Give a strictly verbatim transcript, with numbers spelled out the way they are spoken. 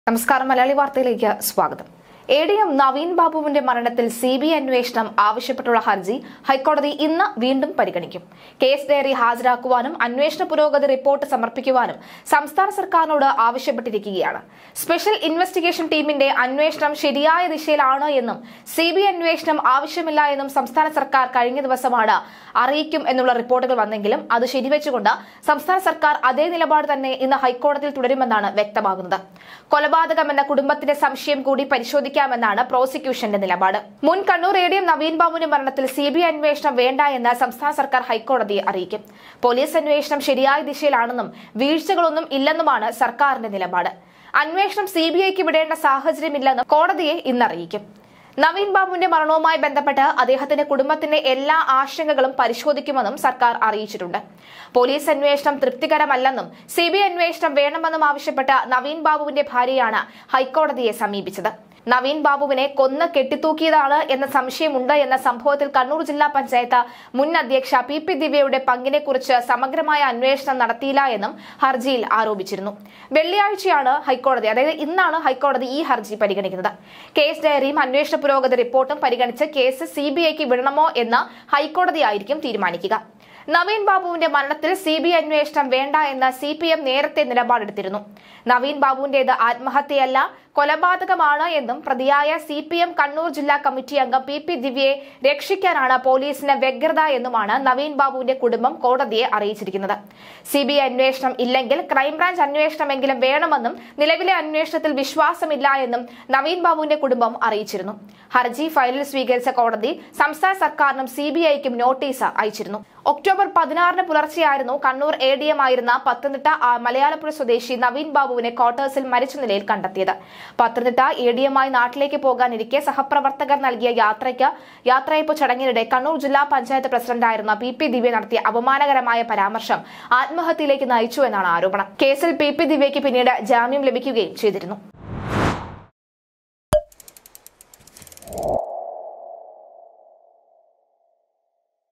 നമസ്കാരം മലയാളി വാർത്തയിലേക്ക് സ്വാഗതം. എ ഡി എം നവീൻ ബാബുവിന്റെ മരണത്തിൽ സി ബി ഐ അന്വേഷണം ആവശ്യപ്പെട്ടുള്ള ഹർജി ഹൈക്കോടതി ഇന്ന് വീണ്ടും പരിഗണിക്കും. കേസ് ഡയറി ഹാജരാക്കുവാനും അന്വേഷണ പുരോഗതി റിപ്പോർട്ട് സമർപ്പിക്കുവാനും സംസ്ഥാന സർക്കാരിനോട് ആവശ്യപ്പെട്ടിരിക്കുകയാണ്. സ്പെഷ്യൽ ഇൻവെസ്റ്റിഗേഷൻ ടീമിന്റെ അന്വേഷണം ശരിയായ ദിശയിലാണ് എന്നും സി ബി ഐ അന്വേഷണം ആവശ്യമില്ല എന്നും സംസ്ഥാന സർക്കാർ കഴിഞ്ഞ ദിവസമാണ് അറിയിക്കും എന്നുള്ള റിപ്പോർട്ടുകൾ വന്നെങ്കിലും അത് ശരിവെച്ചുകൊണ്ട് സംസ്ഥാന സർക്കാർ അതേ നിലപാട് തന്നെ ഇന്ന് ഹൈക്കോടതിയിൽ തുടരുമെന്നാണ് വ്യക്തമാകുന്നത്. കൊലപാതകം എന്ന കുടുംബത്തിന്റെ സംശയം കൂടി പരിശോധിക്കാമെന്നാണ് പ്രോസിക്യൂഷന്റെ നിലപാട്. മുൻ Kannur A D M Naveen ബാബുവിന്റെ മരണത്തിൽ സി ബി ഐ അന്വേഷണം വേണ്ട എന്ന് സംസ്ഥാന സർക്കാർ ഹൈക്കോടതിയെ അറിയിക്കും. പോലീസ് അന്വേഷണം ശരിയായ ദിശയിലാണെന്നും വീഴ്ചകളൊന്നും ഇല്ലെന്നുമാണ് സർക്കാരിന്റെ നിലപാട്. അന്വേഷണം സി ബി ഐക്ക് വിടേണ്ട സാഹചര്യമില്ലെന്നും കോടതിയെ ഇന്നറിയിക്കും. നവീൻ ബാബുവിന്റെ മരണവുമായി ബന്ധപ്പെട്ട് അദ്ദേഹത്തിന്റെ കുടുംബത്തിന്റെ എല്ലാ ആശങ്കകളും പരിശോധിക്കുമെന്നും സർക്കാർ അറിയിച്ചിട്ടുണ്ട്. പോലീസ് അന്വേഷണം തൃപ്തികരമല്ലെന്നും സി ബി ഐ അന്വേഷണം വേണമെന്നും ആവശ്യപ്പെട്ട നവീൻ ബാബുവിന്റെ ഭാര്യയാണ് ഹൈക്കോടതിയെ സമീപിച്ചത്. നവീൻ ബാബുവിനെ കൊന്ന് കെട്ടിത്തൂക്കിയതാണ് എന്ന സംശയമുണ്ട് എന്ന സംഭവത്തിൽ കണ്ണൂർ ജില്ലാ പഞ്ചായത്ത് മുൻ അധ്യക്ഷ പി പി ദിവ്യയുടെ പങ്കിനെക്കുറിച്ച് സമഗ്രമായ അന്വേഷണം നടത്തിയില്ല എന്നും ഹർജിയിൽ ആരോപിച്ചിരുന്നു. വെള്ളിയാഴ്ചയാണ് ഹൈക്കോടതി അതായത് ഇന്നാണ് ഹൈക്കോടതി ഈ ഹർജി പരിഗണിക്കുന്നത്. കേസ് ഡയറിയും അന്വേഷണ പുരോഗതി റിപ്പോർട്ടും പരിഗണിച്ച് കേസ് സി ബി ഐക്ക് വിടണമോ എന്ന് ഹൈക്കോടതിയായിരിക്കും തീരുമാനിക്കുക. നവീൻ ബാബുവിന്റെ മരണത്തിൽ സി ബി ഐ അന്വേഷണം വേണ്ട എന്ന് സി പി എം നേരത്തെ നിലപാടെടുത്തിരുന്നു. നവീൻ ബാബുവിന്റേത് ആത്മഹത്യയല്ല, കൊലപാതകമാണ് എന്നും പ്രതിയായ സി പി എം കണ്ണൂർ ജില്ലാ കമ്മിറ്റി അംഗം പി പി ദിവ്യയെ രക്ഷിക്കാനാണ് പോലീസിന് വ്യഗ്രത എന്നുമാണ് നവീൻ ബാബുവിന്റെ കുടുംബം കോടതിയെ അറിയിച്ചിരിക്കുന്നത്. സി ബി ഐ അന്വേഷണം ഇല്ലെങ്കിൽ ക്രൈംബ്രാഞ്ച് അന്വേഷണമെങ്കിലും വേണമെന്നും നിലവിലെ അന്വേഷണത്തിൽ വിശ്വാസമില്ല എന്നും നവീൻ ബാബുവിന്റെ കുടുംബം അറിയിച്ചിരുന്നു. ഹർജി ഫയലിൽ സ്വീകരിച്ച കോടതി സംസ്ഥാന സർക്കാരിനും സി ബി ഐക്കും നോട്ടീസ് അയച്ചിരുന്നു. ഒക്ടോബർ പതിനാറിന് പുലർച്ചെയായിരുന്നു കണ്ണൂർ എ ഡി എം ആയിരുന്ന പത്തനംതിട്ട മലയാളപ്പുഴ സ്വദേശി നവീൻ ബാബുവിനെ ക്വാർട്ടേഴ്സിൽ മരിച്ച നിലയിൽ കണ്ടെത്തിയത്. പത്തനംതിട്ട എ ഡി എമ്മായി നാട്ടിലേക്ക് പോകാനിരിക്കെ സഹപ്രവർത്തകർ നൽകിയ യാത്രയ്ക്ക് യാത്രയപ്പ് ചടങ്ങിനിടെ കണ്ണൂർ ജില്ലാ പഞ്ചായത്ത് പ്രസിഡന്റായിരുന്ന പി പി ദിവ്യ നടത്തിയ അപമാനകരമായ പരാമർശം ആത്മഹത്യയിലേക്ക് നയിച്ചു എന്നാണ് ആരോപണം. കേസിൽ പി പി ദിവ്യയ്ക്ക് പിന്നീട് ജാമ്യം ലഭിക്കുകയും ചെയ്തിരുന്നു.